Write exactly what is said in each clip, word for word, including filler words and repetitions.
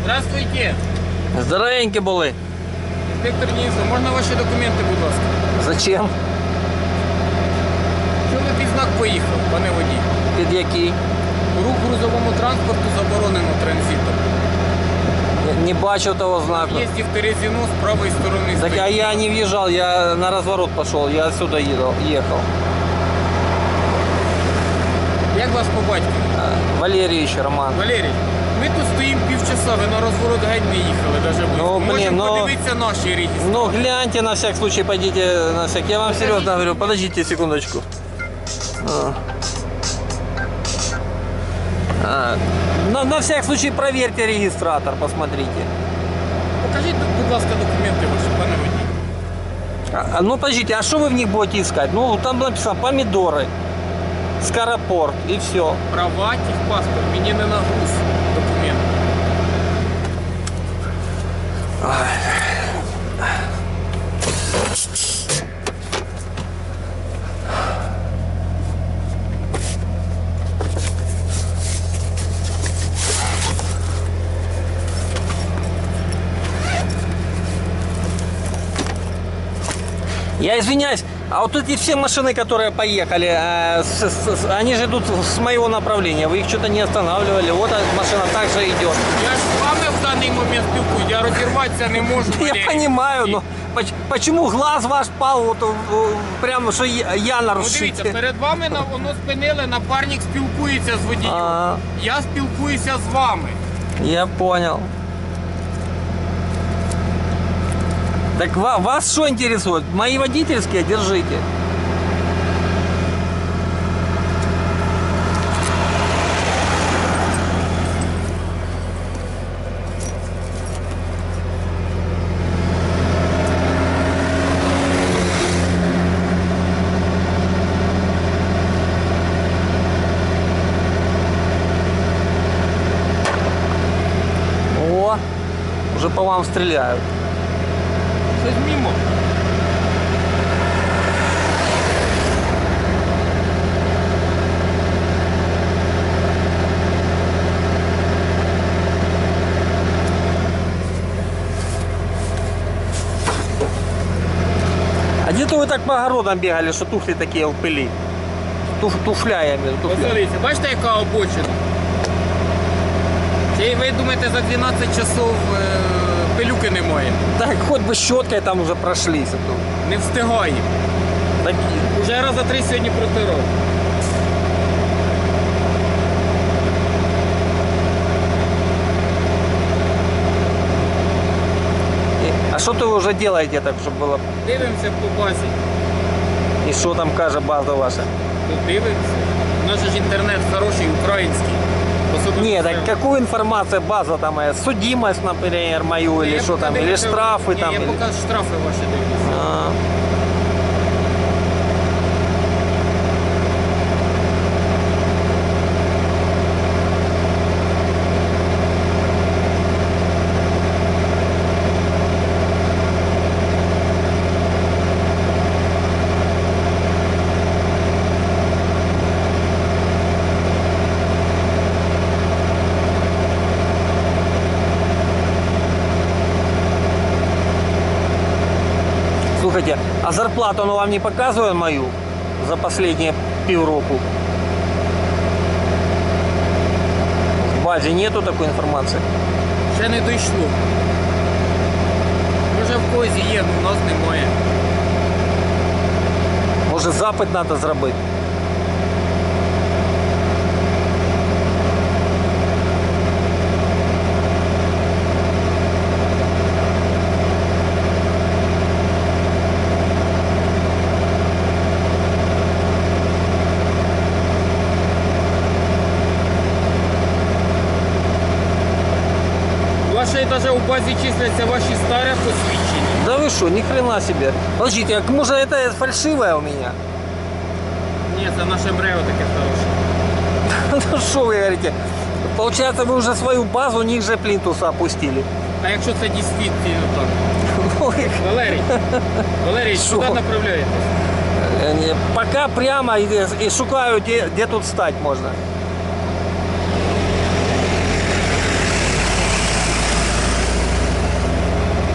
Здравствуйте. Здоровенькі були. Інспектор Денисов, можна ваші документи, будь ласка? Зачем? Чого ви під знак поїхав, пане водій? Під який? Рух грузовому транспорту заборонено транзитом. Не бачив того знаку. В'їзді в Терезіно з правої сторони. Так, а я не въезжал, я на разворот пошел, я отсюда ехал. ехал. Як вас по батьку? Валерійович Роман. Валерій, ми тут стоїмо півчаса, ви на розворот геть не їхали, навіть Ну, блин, можемо ну- подивитися наші реєстри. Ну гляньте на всякий случай, пойдите на всякий. Я вам серьезно говорю, подождите секундочку. А. А. На, на всякий случай проверьте регистратор, посмотрите. Покажіть, будь ласка, документи ваші, пане водій. А, ну подождите, а что вы в них будете искать? Ну там написано помидоры, скоропорт и все. Права, техпаспорт, мені не на груз документ. Я извиняюсь, а вот эти все машины, которые поехали, э, с, с, с, они же идут с моего направления. Вы их что-то не останавливали. Вот эта машина также идет. Я ж з вами в даний момент спілкуюсь, я розірватися не можу. Я Валерій. понимаю, но поч- почему глаз ваш пал вот, э, прямо, что я, я Ну, нарушитель? дивіться, перед вами на- воно спинили, напарник спілкується з водієм. А. Я спілкуюся з вами. Я понял. Так ва- вас что интересует? Мои водительские держите. О, уже по вам стреляют. Щось мимо. А где-то вы так по огородам бегали, что туфли такие в пыли. Туф, туфля я имею в виду, туфля. Посмотрите, бачите, яка обочина? Чи ви думаєте, за дванадцять часов е, пилюки немає? Так хоть бы щеткой там уже прошлись. а то. Не встигає. Так, Уже раза три сьогодні протирав. а что вы уже делаете так, чтобы было? Дивимося по базі. И что там каже база ваша? Тут дивимося. У нас же ж інтернет хороший, український. Особливо Не, це- так какую информацию база там? э, Судимость, например, мою, или Я что поки там, или дивлюся- штрафы Ні, там? Я или- поки штрафи ваші дивлюся. А. Слушайте, а зарплату он вам не показывает мою за последние півроку? В базе нету такой информации? Ще не дійшло. Може в козі є, але у нас немає. Может запит надо зробити? Ваші навіть у базі числяться ваші старі посвідчення. Да вы что, ни хрена себе. Подождите, а может это фальшивое у меня? Ні, це наше МРЕО таке хороше. Ну что вы говорите? Получается, вы уже свою базу ниже плинтуса опустили. А якщо це дійсно так? Ой, Валерій, Валерій, Що? куди направляєтесь? э, пока прямо и, и шукаю, где, где тут стать можно.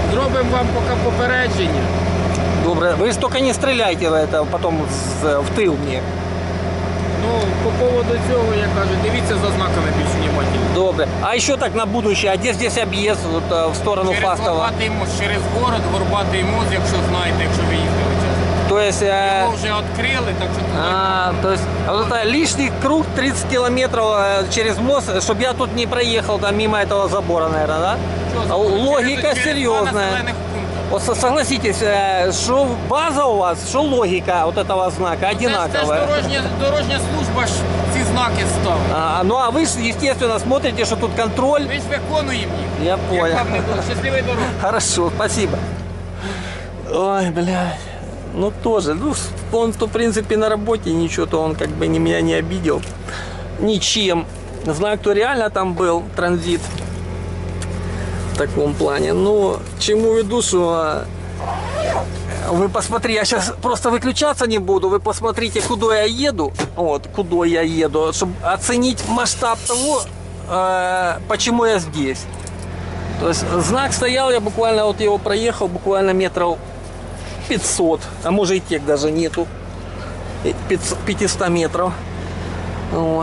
Зробимо вам поки попередження. Добре. Вы же только не стреляйте в это потом с- в тыл мне. Ну, по поводу цього, я кажу, дивіться за знаками більш внимательно. Добре. А еще так на будущее, а где здесь объезд вот, э, в сторону Через Фастова? Горбатий мост, через город, Горбатий мост, якщо знаєте, якщо ви їздили часто. То есть... э, Його вже відкрили, так що туди. А, то есть а вот это лишний круг тридцать километров э, через мост, чтобы я тут не проехал там мимо этого забора, наверное, да? Що за- А Логика через- через два серьезная. населених пункти. Вот со- согласитесь, э, что база у вас, что логика вот этого знака Це ж, це ж одинаковая. дорожня, дорожня служба ж ці знаки ставить. А, ну а вы же, естественно, смотрите, что тут контроль. Ми ж виконуємо їх. Я понял. Як вам не було? Щасливої дороги. Хорошо, спасибо. Ой, блядь. Ну тоже, ну он-то в принципе на работе, ничего-то он как бы не, меня не обидел. Ничем. Знаю, кто реально там был, транзит. В таком плане. Ну, чему веду, что вы посмотрите, я сейчас просто выключаться не буду, вы посмотрите, куда я еду, вот, куда я еду, чтобы оценить масштаб того, э, почему я здесь. То есть знак стоял, я буквально вот его проехал, буквально метров пятьсот, а может и тех даже нету, пятьсот метров. Вот.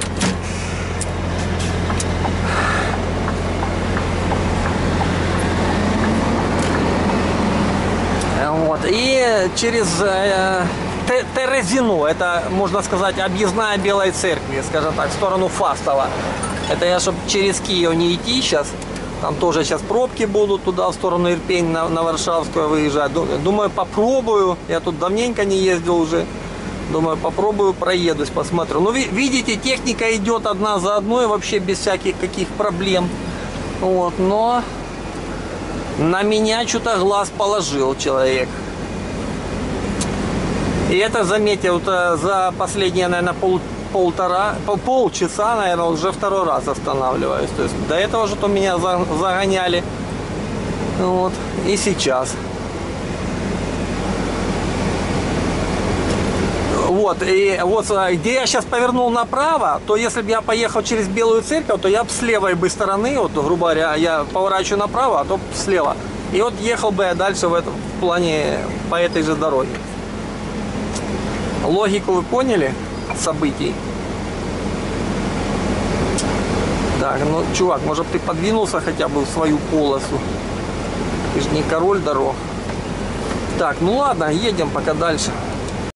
Вот. И через э, Те- Терезино, это, можно сказать, объездная Белой Церкви, скажем так, в сторону Фастова. Это я, чтобы через Киев не идти сейчас, там тоже сейчас пробки будут туда, в сторону Ирпень, на, на Варшавскую выезжать. Ду- Думаю, попробую, я тут давненько не ездил уже. Думаю, попробую, проедусь, посмотрю. Ну, ви- видите, техника идет одна за одной, вообще без всяких каких проблем. Вот, но на меня что-то глаз положил человек. И это, заметьте, вот э, за последние, наверное, пол, полтора, пол, полчаса, наверное, уже второй раз останавливаюсь. То есть до этого же то меня за- загоняли. Вот. И сейчас. Вот, и вот э, где я сейчас повернул направо, то если бы я поехал через Белую Церковь, то я бы с левой бы стороны, вот, грубо говоря, я поворачиваю направо, а то слева. И вот ехал бы я дальше в, этом, в плане по этой же дороге. Логику вы поняли событий? Так, ну, чувак, может ты подвинулся хотя бы в свою полосу? Ты же не король дорог. Так, ну ладно, едем пока дальше.